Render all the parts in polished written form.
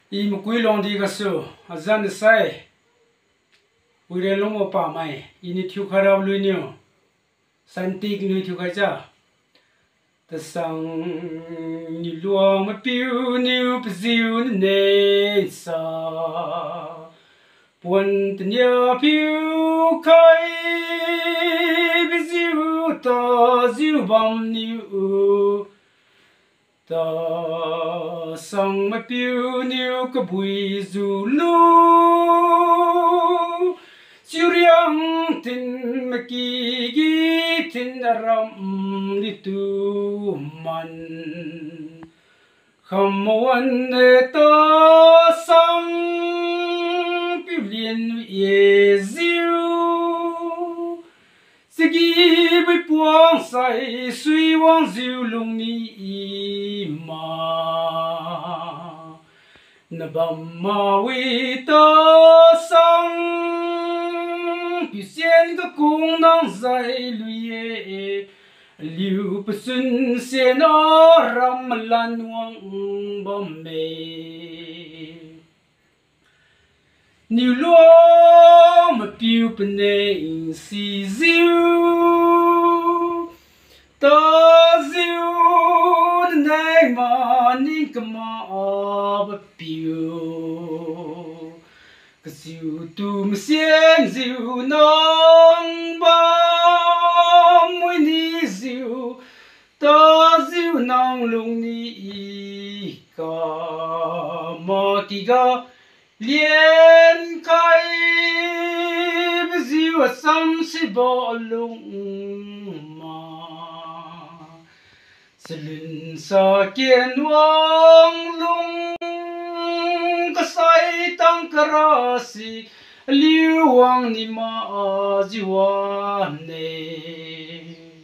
I Makuiluangdi Village, azan sai, Wirenlungbou Pamai, ini thiukhai luinyo, Santikbou thiukhai cha, Tasang niuluangmaipiu niu pajiu ne sa, tania phiukhai pajiu tajiu bam niu. Tasang maipiu niu kabui julu, chiuriang tin makigi tin aram litu mankham wan-e tasang piu yeh.chiubi Sigi bui puang sai sui wang ziu lung ni ma na bam ma wi Tasang pi xian ka kung nang zai lui ye liu pa sun xian aram lan wang bam me niuluangmaipiu paneng si ziu tajiu naneng ma ning kama piu kasiu tu masian ziu nang ba mui ni ziu tajiu nang lung ni ka makiga Liangmai pajiu asam si bo lung ma.Chalun sa kian wang lung kasai tang karasi liuang ni ma wan-e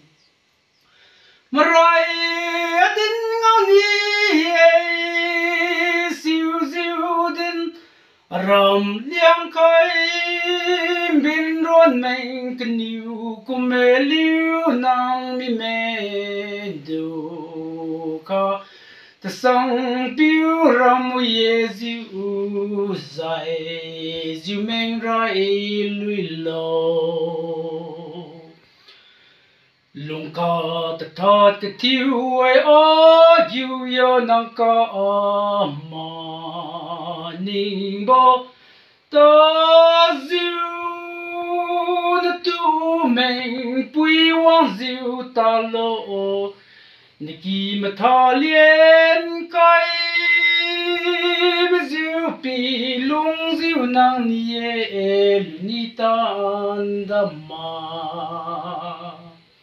marai adin ngau ni siu ziu din aram liang kai bin ron meng kniu kume liu nang mi me du ka tasang piu ram ye ziu zai ziu meng rai lui lo lung ka ta that ka thiu-e a yu yo nang ka ma ning bo tajiu na tu meng pui wang ziu ta lo niki ma tha lien kai pajiu pi lung ziu nang ni ye ni tan da ma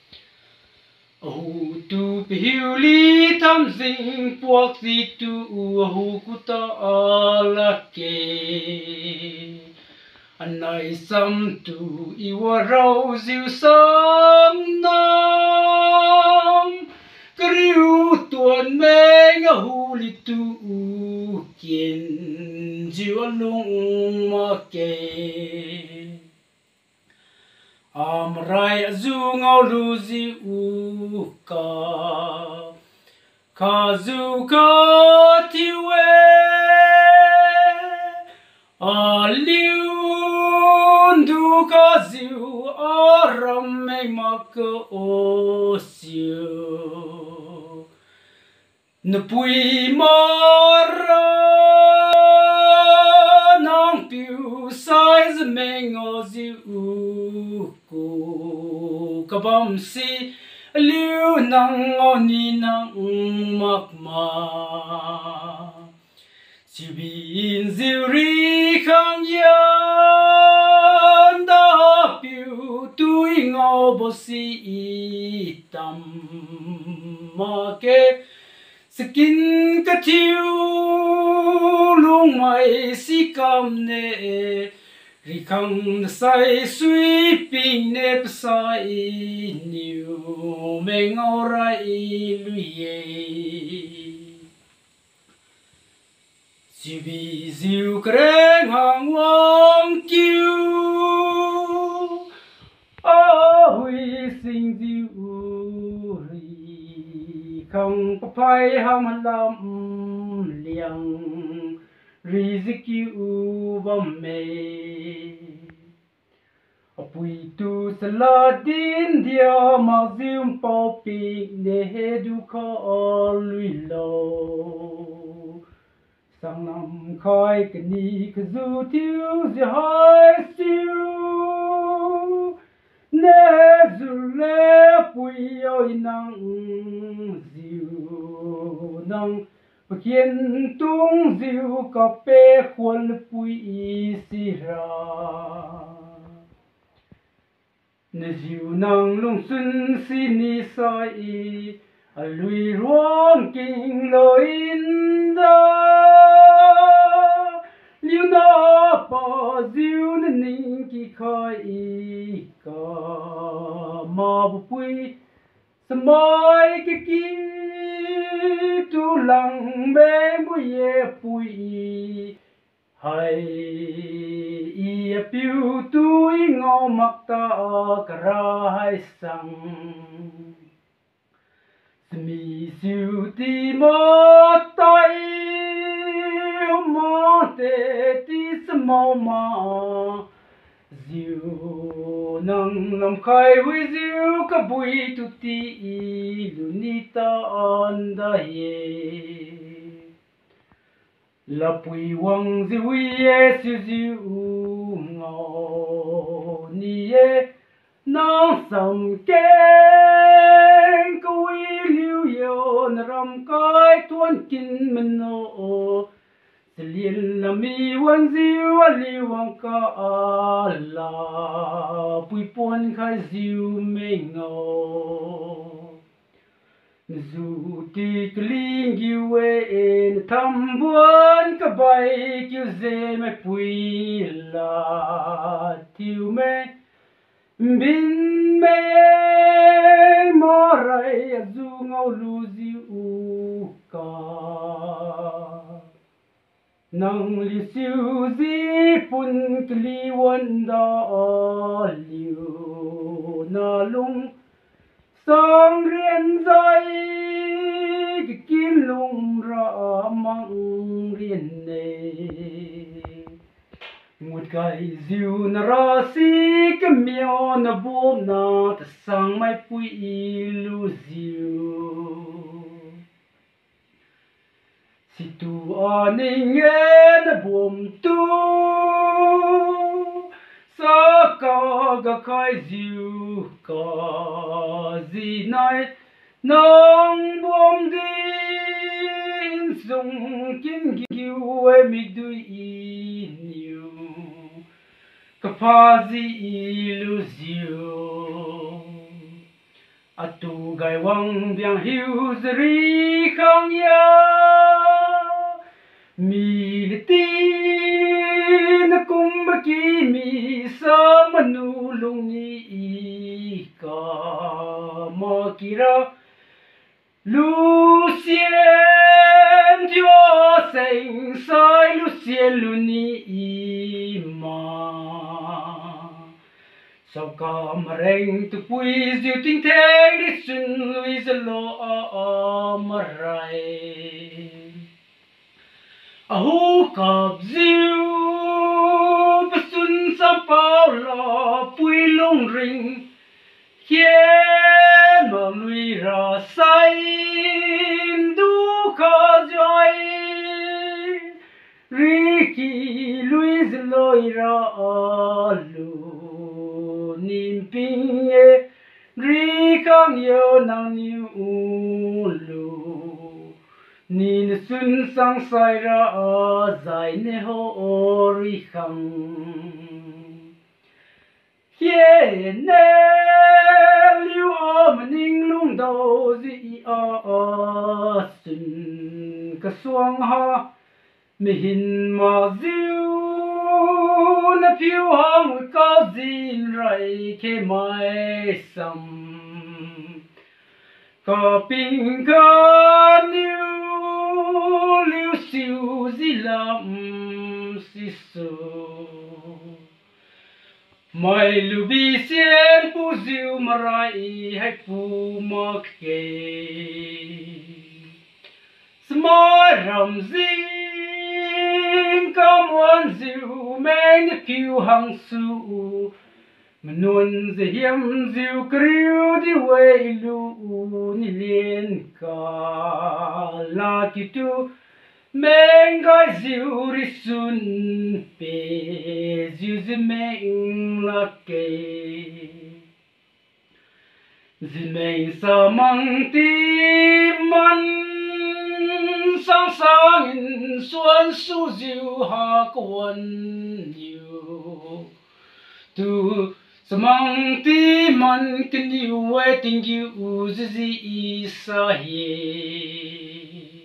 hu tu piu li tam zing puak ti tu hu ku ta lak-e anai sam tu I wa rau ziu sam nam kriu tuan meng-o li tu kien ziu lung mak-e amrai zu ngau lu ziu ka zu ka thiu-e a liu du ka ziu aram meng mak-o siu na pui mara nang piu sai zi meng-o ziu kabam si liu nang o ni nang mak-ma chiubin ziu ri khang yan da piu tui ngau bo si tam mak-e skin ka thiu lung mai si kam ne ri khang sai sui ping ne pasai niu meng-o rai lui ye chiubi ziu kreng hang wang kiu a hui sing ziu ri khang pa phai ham lam liang rizkiu Pamai apui tu saladin dia mazim popi ne du ka lui lo sang nam khai kani kzu tiu zi hai siu ne zule pui oi nang ziu nang kiên tung diu kap-e khuôn pui sira ne diu nang lung sun si ni sai lui ruang king loin da liu na pa diu ne ning ki khai ka ma pui samai ki tu lang meng bu ye pui hai i piu tu i ngau mak ta kra hai sang mi siu ti mo tai mo te ti samo ma diu nang lam khai hui diu kabui tu ti lu ni ta an da ye la pui wang zi hui ye siu diu ngao ni ye nang sam keng kabui liu yo na ram kai tuan kin meng-o Selien la mi wan ziu a liwang ka ala pui pon khai ziu meng-o zu ti kling giu en tham buan ka bai kiu ze me pui la thiu-e bin me mo rai zu ngau lu ziu ka nang li siu zi pun kli wan da liu na lung sang rian zai ki kin lung ra mang rian ne ngut kai ziu na ra si ke mio na bom na tasang mai pui lu ziu si tu aning-e na buom tu sa ka ga khai ziu ka zi nai nong buom din sung kin giu e mi dui niu ka pa zi lu ziu atu gai wang biang hiu zri khang ya mi ti na kum ki mi sa manu lung ni ka ma kira Lucien dio seng sai Lucien lu ni ma sau ca mà rèn tu pui diu tinh thang đi sun lui za lo mà rai a hu cặp diu ba sun sa pao la pui lung ring hiên mà lui ra say du kha joy Ricky lui za loi ra lu nping-e ri kang yo nang niulu ni na sun sang sai ra zai ne ho ri khang ye ne liu om ning lung do zi a sun ka suang ha mi hin ma ziu na phiu hang cao zin rai ke mai sam ka ping ka niu liu siu zi lam si su mai lu bi xian pu ziu marai hai pumak-e smai ram zin ca muôn diệu men phiu hằng su nuôn dễ hiểm diệu kêu đi quay lu ni liên ca la ki tu men gai diệu ri sun pe diệu zi men lak-e zi men sa mang ti man sang sang in xuân su diệu ha quan nhiều tu samang ti man ken yu ai ting yu zi sa he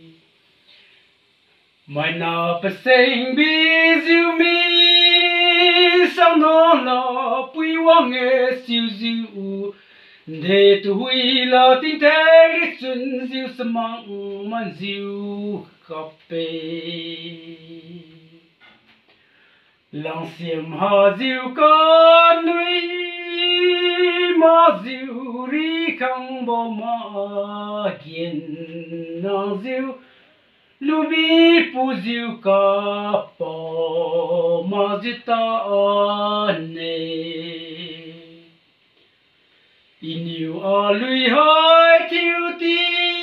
mai na pa sing bi diệu mi sang no la pui wang-e siu diệu để tu hui la tin te li chun diệu samang man diệu kap-e lang xiêm ha diệu con nuôi ma diệu ri khang bo ma kiên nang diệu lu bi pu diệu ka po ma di ta ne iniu a lui hai thiu ti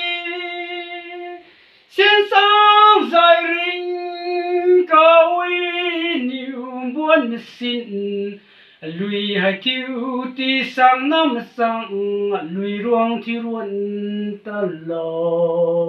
xiên sang dài ring kabui niu buồn xin lui hai thiu ti sang nam sang lui ruang thi ruộng ta lo